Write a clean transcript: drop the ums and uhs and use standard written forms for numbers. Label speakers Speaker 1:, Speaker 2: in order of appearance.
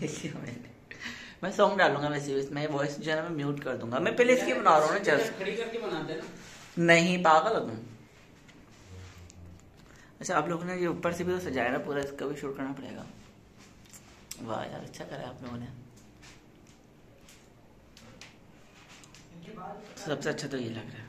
Speaker 1: इसलिए मैं सॉन्ग डालूंगा वैसे मैं वॉइस जो है ना मैं म्यूट कर दूंगा। मैं पहले इसकी बना रहा हूँ ना जस्ट
Speaker 2: खड़ी करके बनाते हैं ना।
Speaker 1: नहीं पागल हो तुम। अच्छा आप लोगों ने ये ऊपर से भी तो सजाया ना पूरा, इसका भी शूट करना पड़ेगा। वाह यार अच्छा करा आप लोगों ने। सबसे अच्छा तो ये लग रहा है।